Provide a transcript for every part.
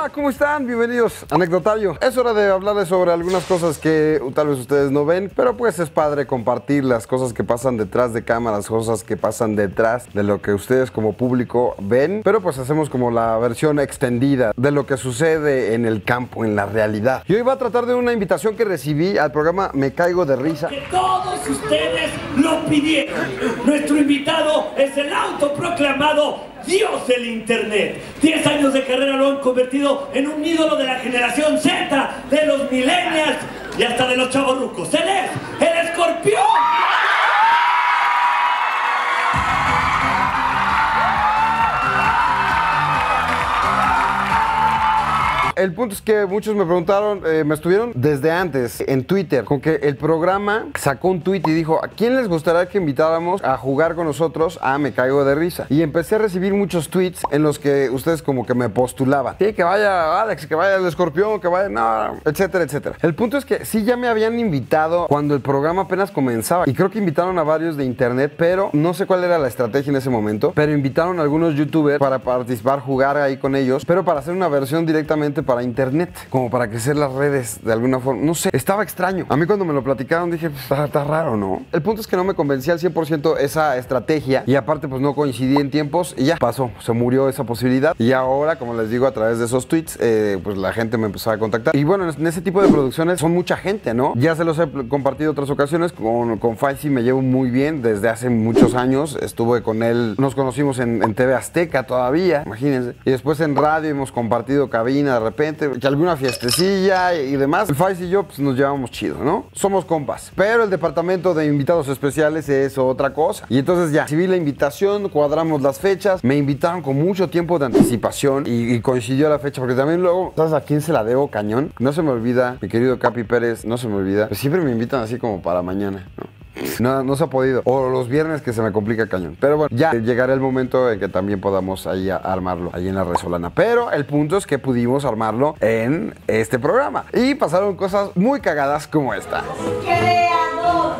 Hola, ¿cómo están? Bienvenidos a Anecdotario. Es hora de hablarles sobre algunas cosas que tal vez ustedes no ven, pero pues es padre compartir las cosas que pasan detrás de cámaras, cosas que pasan detrás de lo que ustedes como público ven, pero pues hacemos como la versión extendida de lo que sucede en el campo, en la realidad. Y hoy va a tratar de una invitación que recibí al programa Me Caigo de Risa. Que todos ustedes lo pidieron. Nuestro invitado es el autoproclamado Dios del Internet. 10 años de carrera lo han convertido en un ídolo de la generación Z, de los millennials y hasta de los chavorrucos. Él es el Escorpión. El punto es que muchos me preguntaron, me estuvieron desde antes en Twitter, con que el programa sacó un tweet y dijo, ¿a quién les gustaría que invitáramos a jugar con nosotros a Me Caigo de Risa? Y empecé a recibir muchos tweets en los que ustedes como que me postulaban. Sí, que vaya Alex, que vaya el Escorpión, que vaya, no, etcétera, etcétera. El punto es que sí ya me habían invitado cuando el programa apenas comenzaba. Y creo que invitaron a varios de internet, pero no sé cuál era la estrategia en ese momento. Pero invitaron a algunos youtubers para participar, jugar ahí con ellos, pero para hacer una versión directamente para internet, como para crecer las redes de alguna forma. No sé, estaba extraño. A mí cuando me lo platicaron dije, pues, está raro, ¿no? El punto es que no me convencía al 100% esa estrategia y aparte pues no coincidí en tiempos y ya pasó, se murió esa posibilidad y ahora, como les digo, a través de esos tweets, pues la gente me empezó a contactar y bueno, en ese tipo de producciones son mucha gente, ¿no? Ya se los he compartido otras ocasiones, con Faisy me llevo muy bien desde hace muchos años, estuve con él, nos conocimos en TV Azteca todavía, imagínense, y después en radio hemos compartido cabina de repente, que alguna fiestecilla y demás. El Faisy y yo pues nos llevamos chido, ¿no? Somos compas. Pero el departamento de invitados especiales es otra cosa. Y entonces ya, recibí la invitación, cuadramos las fechas, me invitaron con mucho tiempo de anticipación y coincidió la fecha, porque también luego, ¿sabes a quién se la debo cañón? No se me olvida, mi querido Capi Pérez, no se me olvida. Pues siempre me invitan así como para mañana, ¿no? No se ha podido. O los viernes que se me complica cañón. Pero bueno, ya llegará el momento en que también podamos ahí armarlo, ahí en la Resolana. Pero el punto es que pudimos armarlo en este programa. Y pasaron cosas muy cagadas como esta. ¡Creador!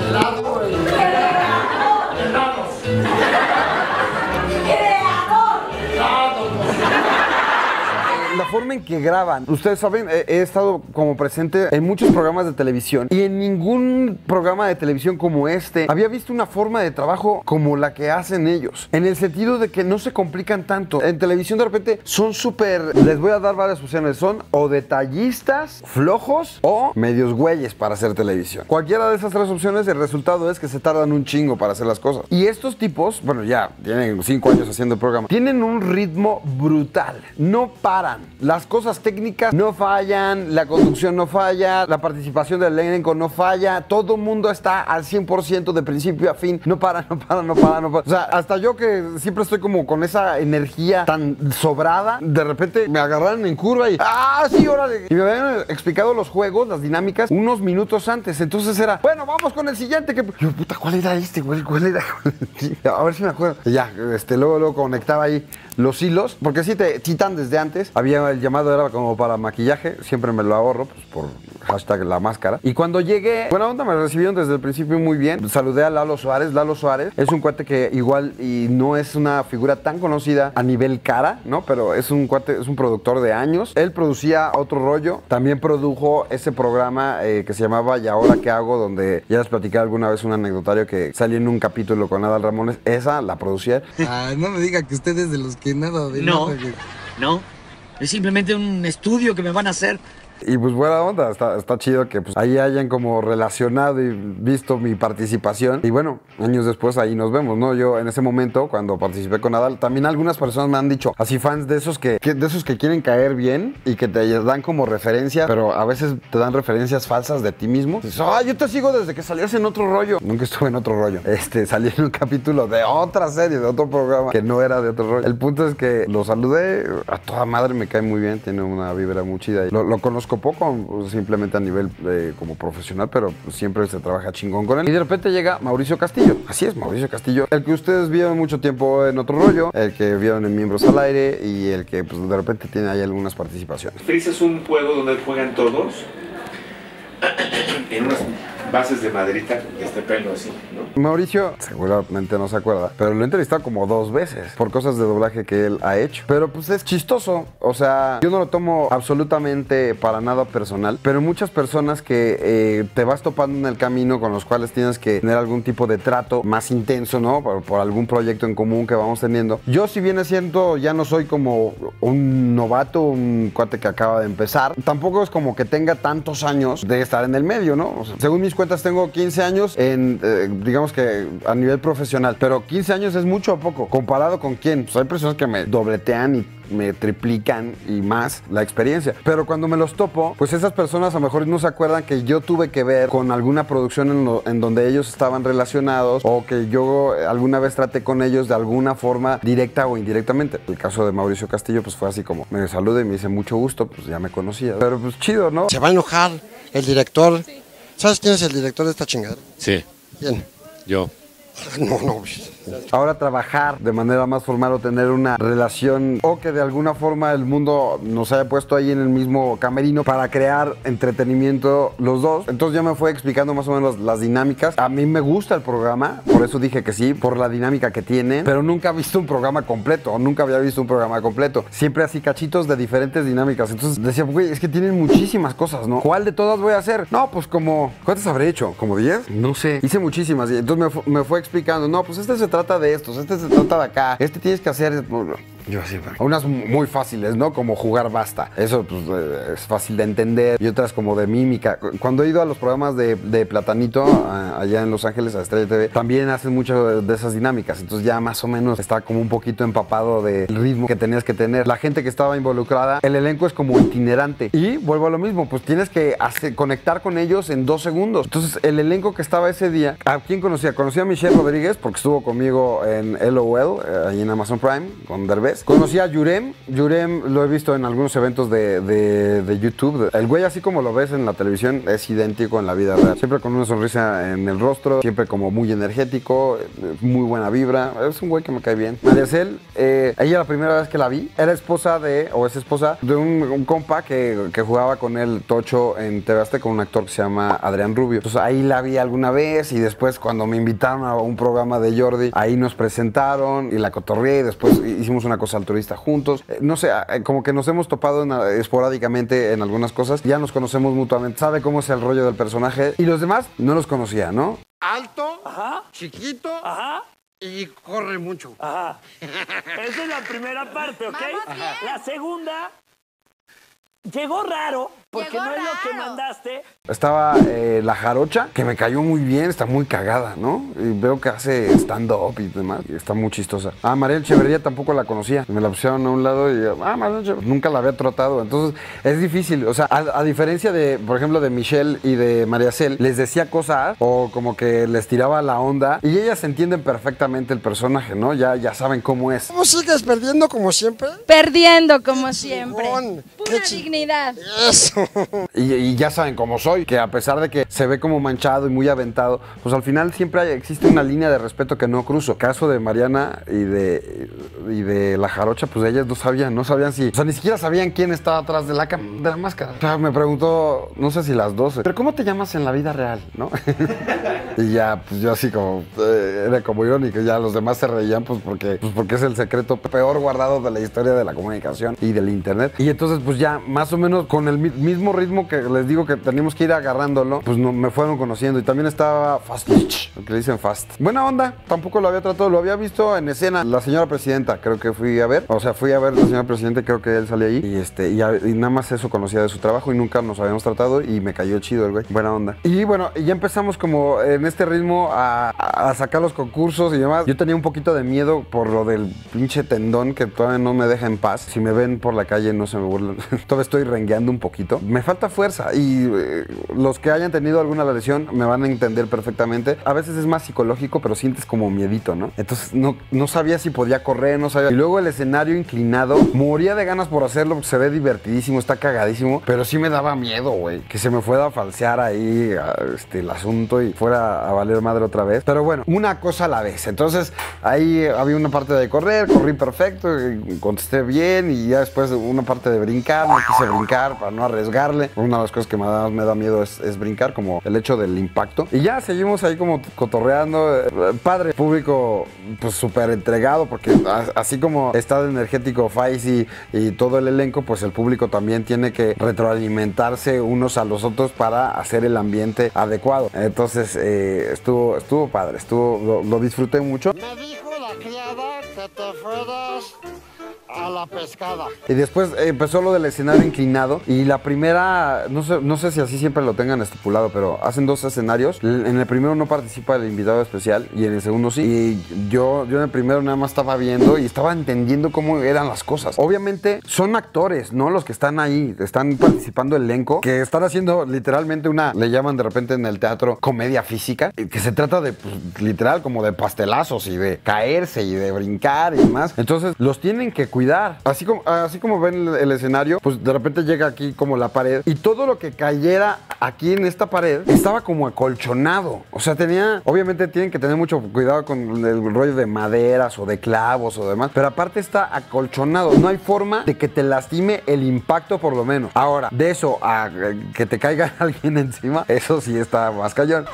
La forma en que graban, ustedes saben, he estado como presente en muchos programas de televisión y en ningún programa de televisión como este había visto una forma de trabajo como la que hacen ellos, en el sentido de que no se complican tanto. En televisión de repente son súper, les voy a dar varias opciones, son o detallistas, flojos o medios güeyes para hacer televisión. Cualquiera de esas tres opciones, el resultado es que se tardan un chingo para hacer las cosas. Y estos tipos, bueno, ya tienen 5 años haciendo el programa, tienen un ritmo brutal, no paran. Las cosas técnicas no fallan, la conducción no falla, la participación del elenco no falla, todo el mundo está al 100% de principio a fin, no para. O sea, hasta yo que siempre estoy como con esa energía tan sobrada, de repente me agarraron en curva y ¡ah, sí, órale! Y me habían explicado los juegos, las dinámicas, unos minutos antes, entonces era, bueno, vamos con el siguiente, que yo, puta, ¿cuál era este, güey? ¿Cuál era? A ver si me acuerdo. Y ya, luego conectaba ahí los hilos, porque sí te citan desde antes. Había el llamado, era como para maquillaje, siempre me lo ahorro, pues por hashtag la máscara. Y cuando llegué, buena onda, me recibieron desde el principio muy bien. Saludé a Lalo Suárez. Lalo Suárez es un cuate que igual y no es una figura tan conocida a nivel cara, ¿no? Pero es un cuate, es un productor de años. Él producía Otro Rollo, también produjo ese programa que se llamaba ¿Y ahora qué hago? Donde ya les platicé alguna vez un anecdotario que salió en un capítulo con Adal Ramones. Esa la producía él. No me diga que usted es de los que nada de No, nada. no. Es simplemente un estudio que me van a hacer. Y pues buena onda, está chido que pues ahí hayan como relacionado y visto mi participación. Y bueno, años después ahí nos vemos, ¿no? Yo en ese momento, cuando participé con Adal, también algunas personas me han dicho, así fans de esos que quieren caer bien y que te dan como referencia, pero a veces te dan referencias falsas de ti mismo. Dices, yo te sigo desde que salías en Otro Rollo. Nunca estuve en Otro Rollo. Salí en un capítulo de otra serie, de otro programa que no era de Otro Rollo. El punto es que lo saludé, a toda madre, me cae muy bien, tiene una vibra muy chida. Lo conozco poco, simplemente a nivel como profesional, pero siempre se trabaja chingón con él. Y de repente llega Mauricio Castillo. Así es, Mauricio Castillo. El que ustedes vieron mucho tiempo en Otro Rollo, el que vieron en Miembros al Aire y el que pues, de repente tiene ahí algunas participaciones. Freeze es un juego donde juegan todos en unas bases de maderita de este pelo así, ¿no? Mauricio seguramente no se acuerda, pero lo he entrevistado como 2 veces por cosas de doblaje que él ha hecho. Pero pues es chistoso, o sea, yo no lo tomo absolutamente para nada personal, pero muchas personas que te vas topando en el camino con los cuales tienes que tener algún tipo de trato más intenso, ¿no? Por algún proyecto en común que vamos teniendo. Yo, si viene siendo, ya no soy como un novato, un cuate que acaba de empezar. Tampoco es como que tenga tantos años de estar en el medio, ¿no? O sea, según mis cuentas tengo 15 años en, digamos que a nivel profesional, pero 15 años es mucho o poco, comparado con quién. Pues hay personas que me dobletean y me triplican y más la experiencia. Pero cuando me los topo, pues esas personas a lo mejor no se acuerdan que yo tuve que ver con alguna producción en donde ellos estaban relacionados o que yo alguna vez traté con ellos de alguna forma directa o indirectamente. El caso de Mauricio Castillo pues fue así como me saluda y me dice mucho gusto, pues ya me conocía. Pero pues chido, ¿no? Se va a enojar el director. Sí. ¿Sabes quién es el director de esta chingada? Sí. ¿Quién? Yo. No. Ahora trabajar de manera más formal o tener una relación o que de alguna forma el mundo nos haya puesto ahí en el mismo camerino para crear entretenimiento los dos. Entonces ya me fue explicando más o menos las dinámicas. A mí me gusta el programa, por eso dije que sí, por la dinámica que tiene, pero nunca he visto un programa completo, o nunca había visto un programa completo. Siempre así cachitos de diferentes dinámicas. Entonces decía, güey, es que tienen muchísimas cosas, ¿no? ¿Cuál de todas voy a hacer? No, pues como, ¿cuántas habré hecho? ¿Como 10? No sé. Hice muchísimas y entonces me fue explicando, no, pues este se trata de estos, este se trata de acá, este tienes que hacer... Yo así, unas muy fáciles, ¿no? Como jugar basta. Eso pues, es fácil de entender. Y otras como de mímica. Cuando he ido a los programas de Platanito, allá en Los Ángeles, a Estrella TV, también hacen mucho de esas dinámicas. Entonces ya más o menos estaba como un poquito empapado del ritmo que tenías que tener. La gente que estaba involucrada, el elenco es como itinerante. Y vuelvo a lo mismo, pues tienes que conectar con ellos en 2 segundos. Entonces el elenco que estaba ese día, ¿a quién conocía? Conocí a Michelle Rodríguez porque estuvo conmigo en LOL, ahí en Amazon Prime, con Derbez. Conocí a Yurem. Yurem lo he visto en algunos eventos de YouTube. El güey, así como lo ves en la televisión, es idéntico en la vida real. Siempre con una sonrisa en el rostro, siempre como muy energético, muy buena vibra. Es un güey que me cae bien. Mariacel, ella la primera vez que la vi, era esposa de un compa que jugaba con él Tocho en TV Azteca, con un actor que se llama Adrián Rubio. Entonces ahí la vi alguna vez y después cuando me invitaron a un programa de Jordi, ahí nos presentaron y la cotorreé y después hicimos una cosa altruista juntos. No sé, como que nos hemos topado esporádicamente en algunas cosas. Ya nos conocemos mutuamente. Sabe cómo es el rollo del personaje. Y los demás no los conocía, ¿no? Alto, Ajá. chiquito Ajá. y corre mucho. Ajá. Esa es la primera parte, ¿ok? La segunda... Llegó raro, porque no es lo que mandaste. Estaba la Jarocha, que me cayó muy bien, está muy cagada, ¿no? Y veo que hace stand-up y demás, y está muy chistosa. María Echeverría tampoco la conocía. Me la pusieron a un lado y María Echeverría, nunca la había tratado. Entonces, es difícil. O sea, a diferencia de, por ejemplo, de Michelle y de Mariacel, les decía cosas o como que les tiraba la onda y ellas entienden perfectamente el personaje, ¿no? Ya saben cómo es. ¿Cómo sigues perdiendo como siempre? Perdiendo como siempre. Chingón. Pura Qué dignidad. Eso. Y ya saben cómo soy, que a pesar de que se ve como manchado y muy aventado, pues al final siempre existe una línea de respeto que no cruzo. Caso de Mariana y de la Jarocha, pues ellas no sabían si, o sea, ni siquiera sabían quién estaba atrás de la máscara. O sea, me preguntó, no sé si las 12, pero ¿cómo te llamas en la vida real, no? Y ya, pues yo así como, era como irónico, ya los demás se reían, pues porque es el secreto peor guardado de la historia de la comunicación y del internet. Y entonces, pues ya, más o menos con el mismo ritmo que les digo que teníamos que ir agarrándolo, pues me fueron conociendo. Y también estaba Fast, lo que le dicen Fast. Buena onda, tampoco lo había tratado, lo había visto en escena. La señora presidenta, creo que fui a ver la señora presidenta, creo que él salía ahí. Y nada más eso conocía de su trabajo y nunca nos habíamos tratado y me cayó chido el güey. Buena onda. Y bueno, ya empezamos como en este ritmo a sacar los concursos y demás. Yo tenía un poquito de miedo por lo del pinche tendón que todavía no me deja en paz. Si me ven por la calle no se me burlan. Todavía estoy rengueando un poquito. Me falta fuerza y los que hayan tenido alguna lesión me van a entender perfectamente. A veces es más psicológico, pero sientes como miedito, ¿no? Entonces no sabía si podía correr, no sabía. Y luego el escenario inclinado, moría de ganas por hacerlo porque se ve divertidísimo, está cagadísimo, pero sí me daba miedo, güey, que se me fuera a falsear ahí el asunto y fuera a valer madre otra vez. Pero bueno, una cosa a la vez. Entonces ahí había una parte de correr, corrí perfecto, contesté bien y ya después una parte de brincar brincar, no quise brincar para no arriesgarle. Una de las cosas que más me da miedo es brincar, como el hecho del impacto. Y ya seguimos ahí como cotorreando. Padre, público pues súper entregado, porque así como está de energético Faisy y todo el elenco, pues el público también tiene que retroalimentarse unos a los otros para hacer el ambiente adecuado. Entonces estuvo padre, lo disfruté mucho. Me dijo la criada que te fueras a la pescada. Y después empezó lo del escenario inclinado, y la primera, no sé si así siempre lo tengan estipulado, pero hacen 2 escenarios. En el primero no participa el invitado especial y en el segundo sí. Y yo en el primero nada más estaba viendo y estaba entendiendo cómo eran las cosas. Obviamente son actores, ¿no? Los que están ahí, están participando el elenco, que están haciendo literalmente le llaman de repente en el teatro comedia física, que se trata de, pues, literal, como de pastelazos y de caerse y de brincar y demás. Entonces los tienen que cuidar. Así como ven el escenario, pues de repente llega aquí como la pared, y todo lo que cayera aquí en esta pared estaba como acolchonado. O sea, obviamente tienen que tener mucho cuidado con el rollo de maderas o de clavos o demás, pero aparte está acolchonado. No hay forma de que te lastime el impacto, por lo menos. Ahora, de eso a que te caiga alguien encima, eso sí está más cañón.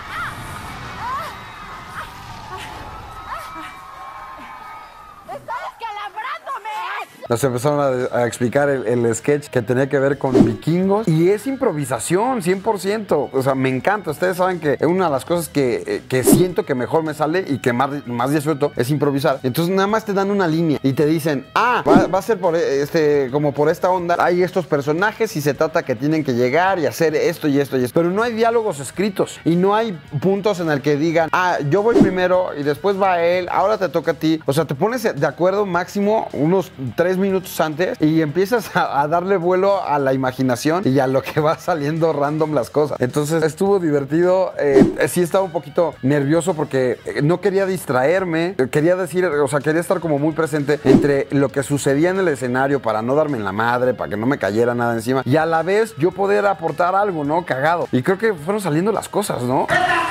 Nos empezaron a explicar el sketch que tenía que ver con vikingos, y es improvisación 100%. O sea, me encanta. Ustedes saben que es una de las cosas que siento que mejor me sale y que más disfruto es improvisar. Entonces nada más te dan una línea y te dicen, va a ser como por esta onda. Hay estos personajes y se trata que tienen que llegar y hacer esto y esto y esto. Pero no hay diálogos escritos y no hay puntos en el que digan, yo voy primero y después va él, ahora te toca a ti. O sea, te pones de acuerdo máximo unos 3 minutos antes y empiezas a darle vuelo a la imaginación y a lo que va saliendo random las cosas. Entonces estuvo divertido. Sí estaba un poquito nervioso porque no quería distraerme, quería estar como muy presente entre lo que sucedía en el escenario para no darme en la madre, para que no me cayera nada encima, y a la vez yo poder aportar algo, ¿no? Cagado. Y creo que fueron saliendo las cosas, ¿no?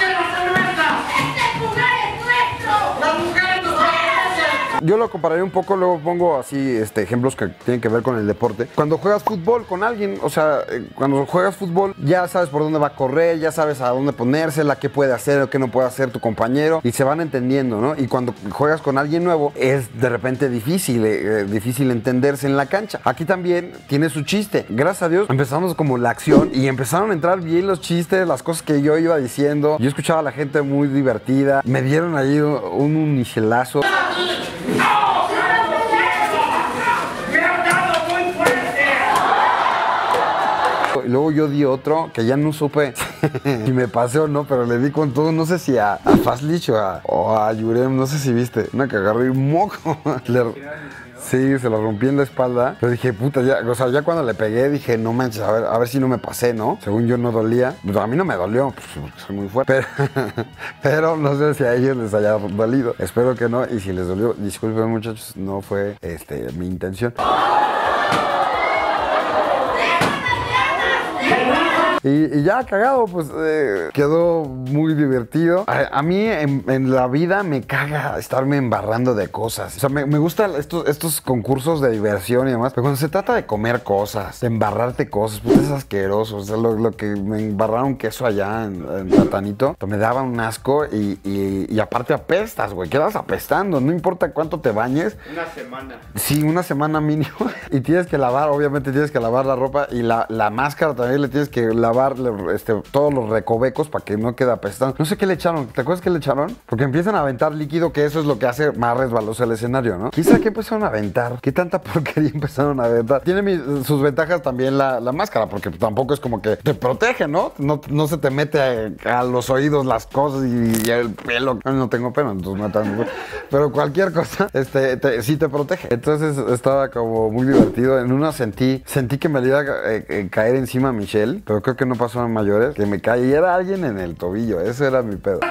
Yo lo compararé un poco, luego pongo así ejemplos que tienen que ver con el deporte. Cuando juegas fútbol con alguien, o sea, cuando juegas fútbol ya sabes por dónde va a correr, ya sabes a dónde ponérsela, qué puede hacer o qué no puede hacer tu compañero, y se van entendiendo, ¿no? Y cuando juegas con alguien nuevo es de repente difícil entenderse en la cancha. Aquí también tiene su chiste. Gracias a Dios empezamos como la acción y empezaron a entrar bien los chistes, las cosas que yo iba diciendo. Yo escuchaba a la gente muy divertida. Me dieron ahí un unichelazo. Y luego yo di otro que ya no supe si me pasé o no, pero le di con todo, no sé si a Faslich o a Yurem, no sé si viste, una que agarré un moco. Sí, se lo rompí en la espalda. Pero dije, puta, ya cuando le pegué dije, no manches, a ver si no me pasé, ¿no? Según yo no dolía. Pues a mí no me dolió, pues soy muy fuerte. Pero no sé si a ellos les haya dolido. Espero que no, y si les dolió, disculpen muchachos, no fue mi intención. Y ya cagado, pues quedó muy divertido. A mí en la vida me caga estarme embarrando de cosas. O sea, me gustan estos concursos de diversión y demás. Pero cuando se trata de comer cosas, de embarrarte cosas, pues es asqueroso. O sea, lo que me embarraron queso allá en Platanito, pues me daba un asco y aparte apestas, güey. Quedas apestando, no importa cuánto te bañes. Una semana. Sí, una semana mínimo. Y tienes que lavar, obviamente tienes que lavar la ropa y la máscara también le tienes que lavar todos los recovecos para que no quede apestando. No sé qué le echaron. ¿Te acuerdas qué le echaron? Porque empiezan a aventar líquido, que eso es lo que hace más resbaloso el escenario, ¿no? Quizá que empezaron a aventar. ¿Qué tanta porquería empezaron a aventar? Tiene sus ventajas también la máscara, porque tampoco es como que te protege, ¿no? No se te mete a los oídos las cosas y el pelo. No tengo pelo, entonces no tan... Pero cualquier cosa sí te protege. Entonces estaba como muy divertido. En una sentí que me iba a caer encima a Michelle, pero creo que no pasó a mayores, que me cayera alguien en el tobillo. Ese era mi pedo.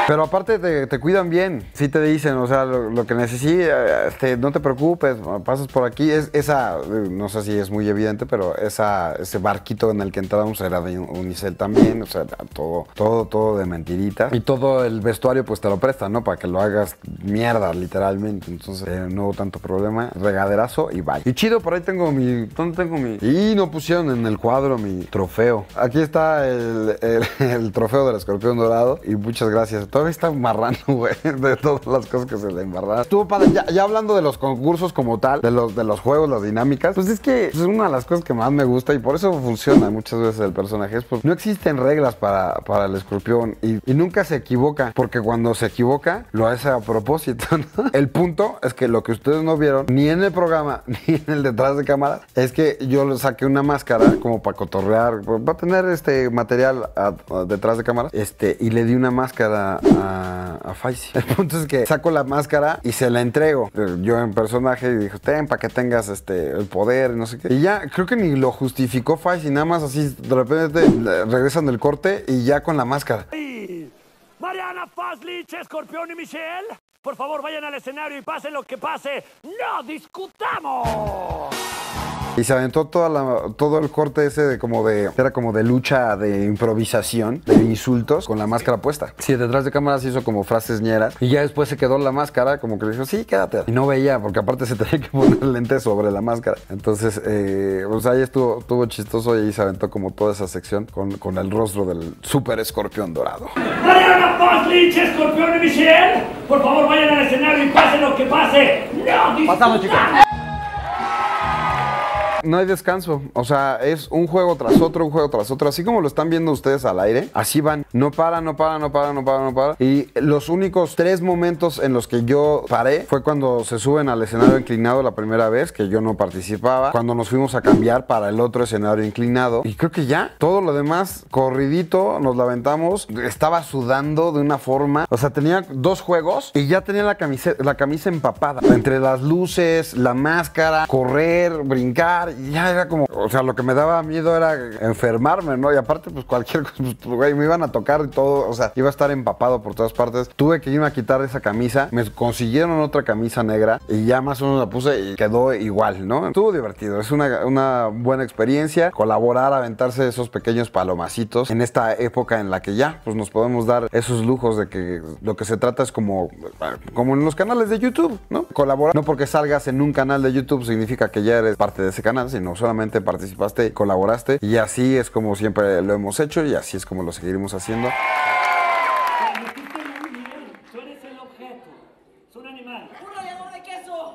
Pero aparte te cuidan bien. Sí te dicen, o sea, lo que necesites, no te preocupes, pasas por aquí. No sé si es muy evidente, pero ese barquito en el que entramos era de Unicel también. O sea, todo de mentiritas. Y todo el vestuario pues te lo prestan, ¿no? Para que lo hagas mierda, literalmente. Entonces no hubo tanto problema. Regaderazo y bye. Y chido, por ahí tengo ¿dónde tengo mi? Y no pusieron en el cuadro mi trofeo. Aquí está el trofeo del escorpión dorado. Y muchas gracias. Todavía está marrano, güey, de todas las cosas que se le embarraron. Estuvo padre. Ya hablando de los concursos como tal, de los juegos, las dinámicas, pues es que es una de las cosas que más me gusta y por eso funciona muchas veces el personaje. Es porque no existen reglas para el escorpión y nunca se equivoca, porque cuando se equivoca lo hace a propósito, ¿no? El punto es que lo que ustedes no vieron ni en el programa ni en el detrás de cámara es que yo le saqué una máscara como para cotorrear, va a tener material detrás de cámara, y le di una máscara a Faisy. El punto es que saco la máscara y se la entrego yo en personaje y dijo, ten, para que tengas el poder, no sé qué. Y ya, creo que ni lo justificó Faisy, nada más así, de repente regresan del corte y ya con la máscara. Mariana Faslich, Escorpión y Michelle, por favor vayan al escenario y pase lo que pase, ¡no discutamos! Y se aventó todo el corte ese era como de lucha, de improvisación, de insultos, con la máscara puesta. Sí, detrás de cámaras hizo como frases ñeras. Y ya después se quedó la máscara, como que le dijo, sí, quédate. Y no veía, porque aparte se tenía que poner lentes sobre la máscara. Entonces, pues ahí estuvo chistoso y ahí se aventó como toda esa sección con el rostro del super escorpión dorado. Mariana Faslich, Escorpión y Michelle, por favor vayan al escenario y pase lo que pase, ¡no discutamos! Pasamos, chicos. No hay descanso, o sea, es un juego tras otro, así como lo están viendo ustedes al aire, así van, no para. Y los únicos 3 momentos en los que yo paré fue cuando se suben al escenario inclinado la primera vez, que yo no participaba, cuando nos fuimos a cambiar para el otro escenario inclinado, y creo que ya, todo lo demás, corridito, nos la aventamos, estaba sudando de una forma, o sea, tenía 2 juegos y ya tenía la camisa empapada, entre las luces, la máscara, correr, brincar, y ya era como, o sea, lo que me daba miedo era enfermarme, ¿no? Y aparte, pues cualquier cosa, pues, güey, me iban a tocar y todo, o sea, iba a estar empapado por todas partes. Tuve que irme a quitar esa camisa, me consiguieron otra camisa negra y ya más o menos la puse y quedó igual, ¿no? Estuvo divertido, es una buena experiencia, colaborar, aventarse esos pequeños palomacitos en esta época en la que ya, pues nos podemos dar esos lujos de que lo que se trata es como en los canales de YouTube, ¿no? Colaborar, no porque salgas en un canal de YouTube significa que ya eres parte de ese canal, sino solamente participaste y colaboraste, y así es como siempre lo hemos hecho y así es como lo seguiremos haciendo. Tú eres el objeto, es un animal. ¡Un rallador de queso!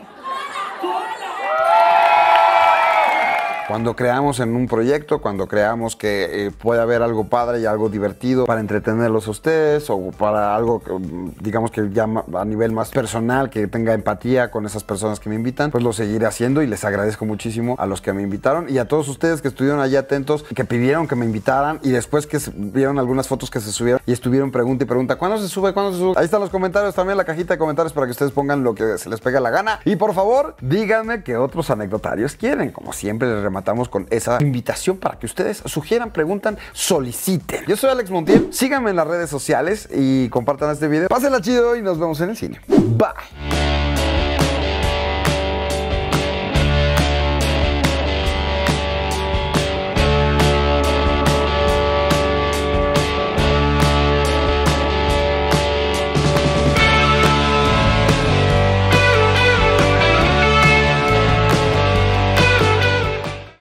Cuando creamos en un proyecto, cuando creamos que puede haber algo padre y algo divertido para entretenerlos a ustedes o para algo, digamos que ya a nivel más personal, que tenga empatía con esas personas que me invitan, pues lo seguiré haciendo y les agradezco muchísimo a los que me invitaron y a todos ustedes que estuvieron allá atentos, que pidieron que me invitaran y después que vieron algunas fotos que se subieron y estuvieron pregunta y pregunta, ¿cuándo se sube? ¿Cuándo se sube? Ahí están los comentarios, también la cajita de comentarios para que ustedes pongan lo que se les pega la gana y por favor, díganme qué otros anecdotarios quieren. Como siempre les rematamos con esa invitación para que ustedes sugieran, preguntan, soliciten. Yo soy Alex Montiel, síganme en las redes sociales y compartan este video. Pásenla chido y nos vemos en el cine. Bye.